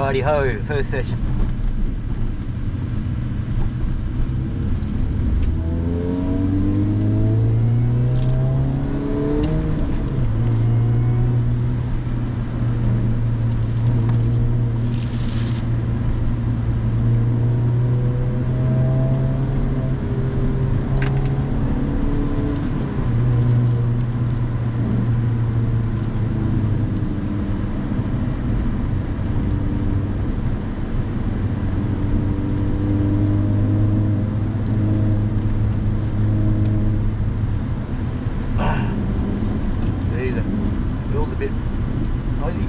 Righty ho, first session. Wheels a bit noisy.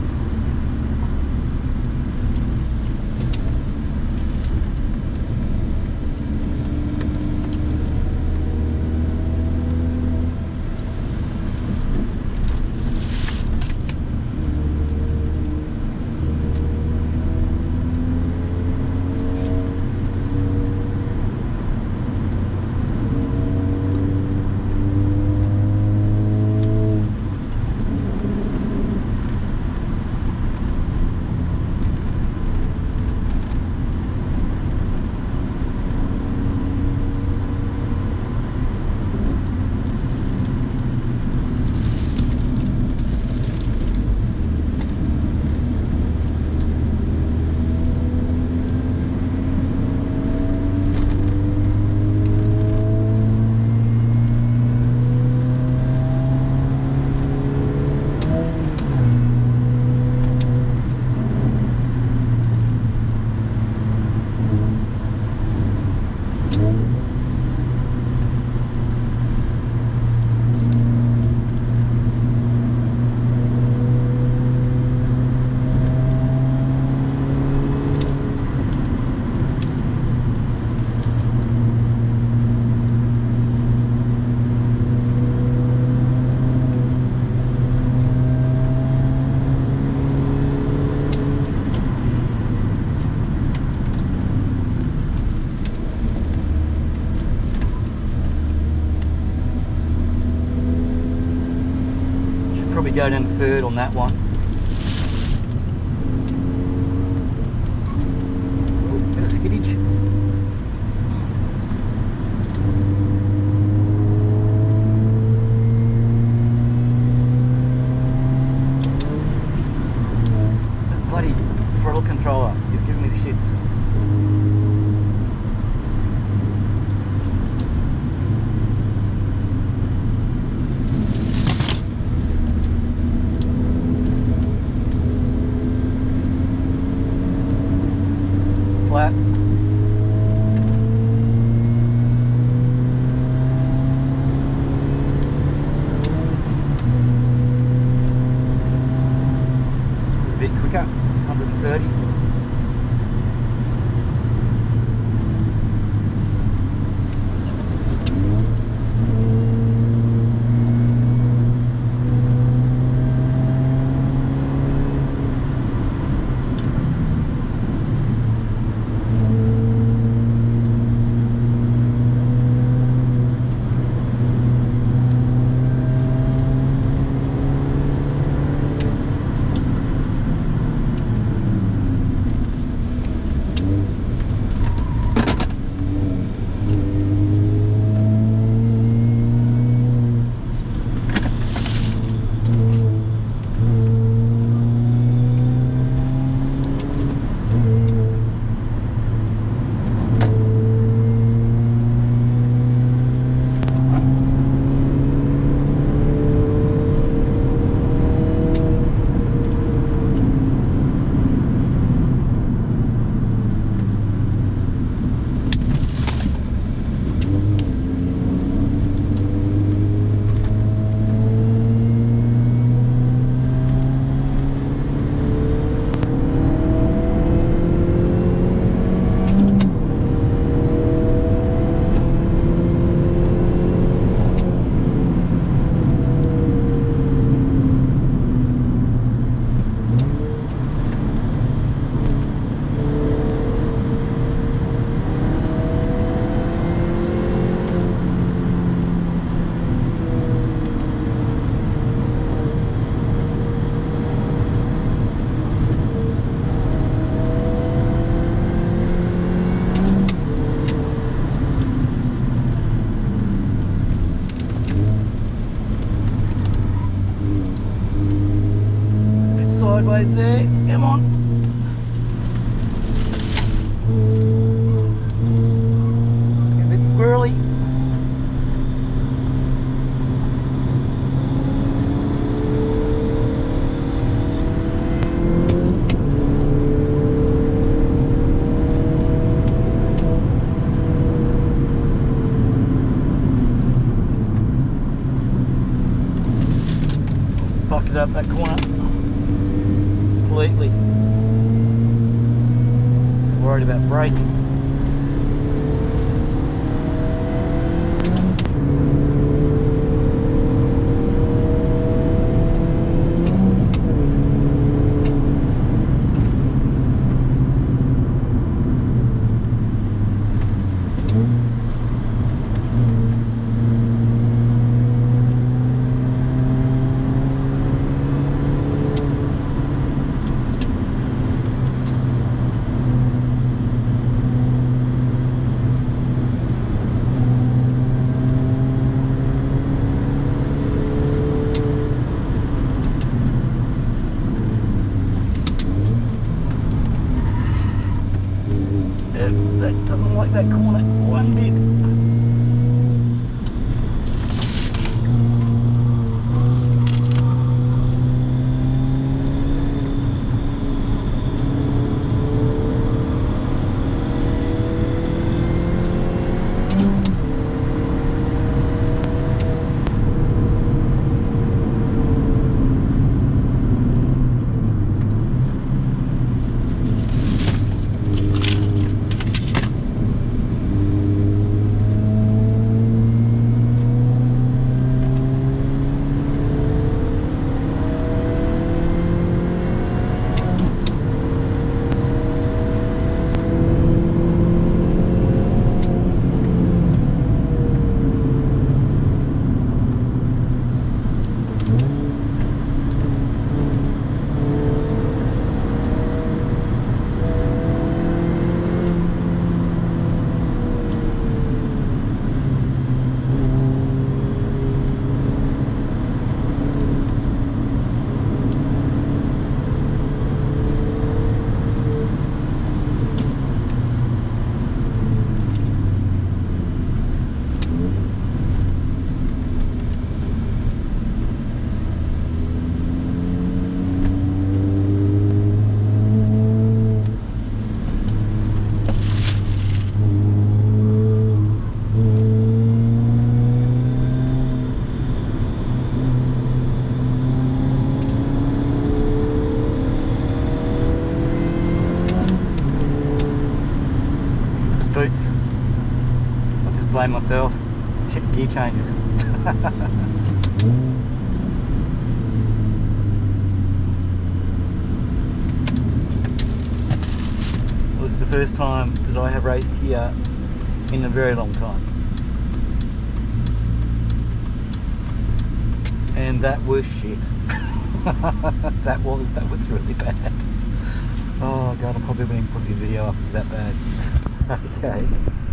Probably go down third on that one. Ooh, bit of skiddage. That bloody throttle controller is giving me the shits. Flat. sideways there. Come on. A bit squirrely. Bucketed up that corner completely. Worried about braking. That doesn't like that corner one bit. Boots. I'll just blame myself. Shit, gear changes. Well, it's the first time that I have raced here in a very long time. And that was shit. that was really bad. Oh god, I probably wouldn't put this video up, it was that bad. Okay.